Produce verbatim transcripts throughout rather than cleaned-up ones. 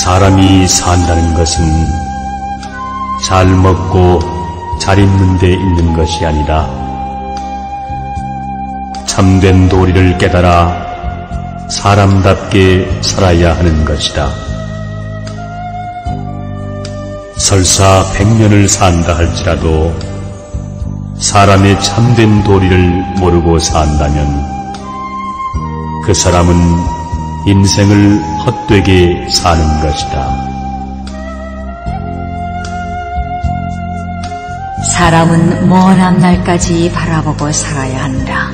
사람이 산다는 것은 잘 먹고 잘 입는 데 있는 것이 아니라 참된 도리를 깨달아 사람답게 살아야 하는 것이다. 설사 백년을 산다 할지라도 사람의 참된 도리를 모르고 산다면 그 사람은 인생을 헛되게 사는 것이다. 사람은 먼 앞날까지 바라보고 살아야 한다.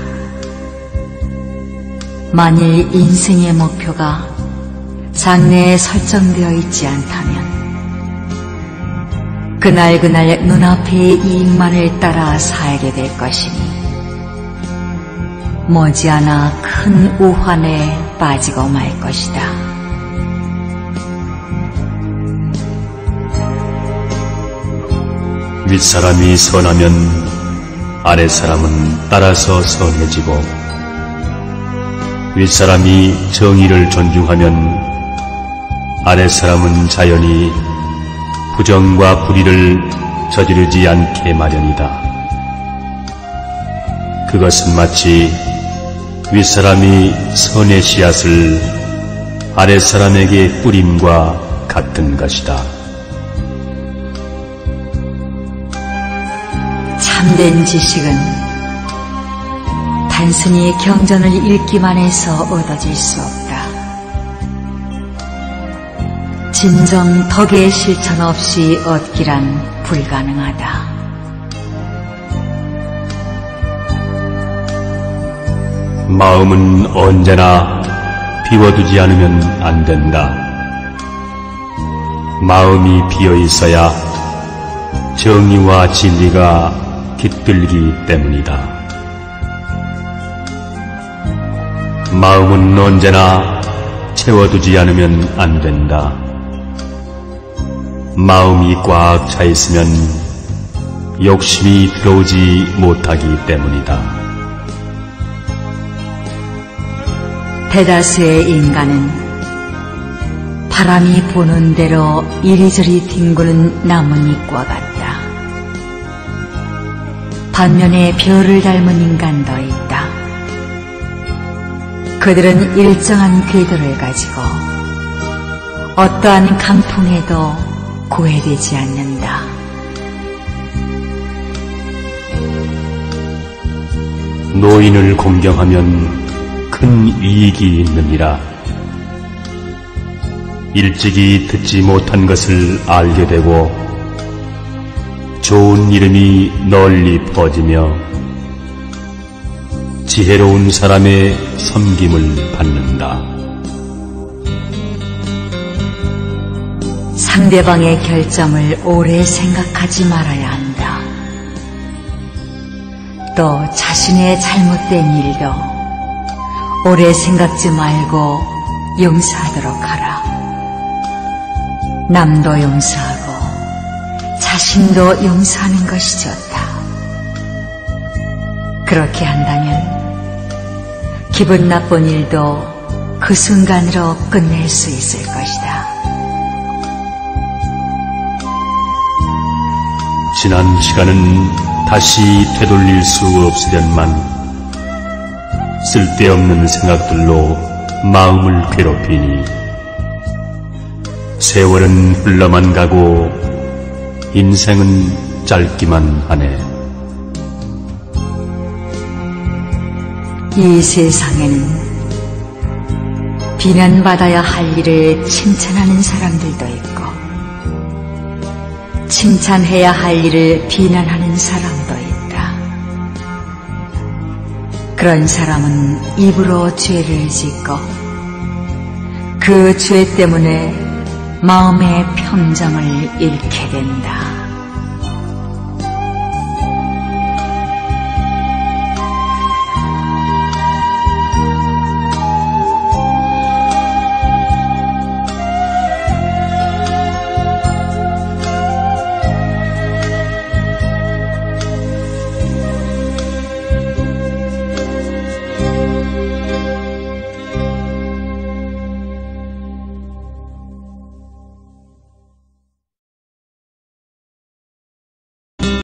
만일 인생의 목표가 장래에 설정되어 있지 않다면 그날 그날 눈앞의 이익만을 따라 살게 될 것이니 머지않아 큰 우환에 빠지고 말 것이다. 윗사람이 선하면 아랫사람은 따라서 선해지고 윗사람이 정의를 존중하면 아랫사람은 자연히 부정과 불의를 저지르지 않게 마련이다. 그것은 마치 윗사람이 선의 씨앗을 아랫사람에게 뿌림과 같은 것이다. 참된 지식은 단순히 경전을 읽기만 해서 얻어질 수 없다. 진정 덕의 실천 없이 얻기란 불가능하다. 마음은 언제나 비워두지 않으면 안 된다. 마음이 비어 있어야 정의와 진리가 깃들기 때문이다. 마음은 언제나 채워두지 않으면 안 된다. 마음이 꽉 차 있으면 욕심이 들어오지 못하기 때문이다. 대다수의 인간은 바람이 부는 대로 이리저리 뒹구는 나뭇잎과 같다. 반면에 별을 닮은 인간도 있다. 그들은 일정한 궤도를 가지고 어떠한 강풍에도 고해되지 않는다. 노인을 공경하면 큰 이익이 있느니라. 일찍이 듣지 못한 것을 알게 되고 좋은 이름이 널리 퍼지며 지혜로운 사람의 섬김을 받는다. 상대방의 결점을 오래 생각하지 말아야 한다. 또 자신의 잘못된 일도 오래 생각지 말고 용서하도록 하라. 남도 용서하고 자신도 용서하는 것이 좋다. 그렇게 한다면 기분 나쁜 일도 그 순간으로 끝낼 수 있을 것이다. 지난 시간은 다시 되돌릴 수 없으련만 쓸데없는 생각들로 마음을 괴롭히니 세월은 흘러만 가고 인생은 짧기만 하네. 이 세상에는 비난받아야 할 일을 칭찬하는 사람들도 있고 칭찬해야 할 일을 비난하는 사람도 있다. 그런 사람은 입으로 죄를 짓고 그 죄 때문에 마음의 평정을 잃게 된다.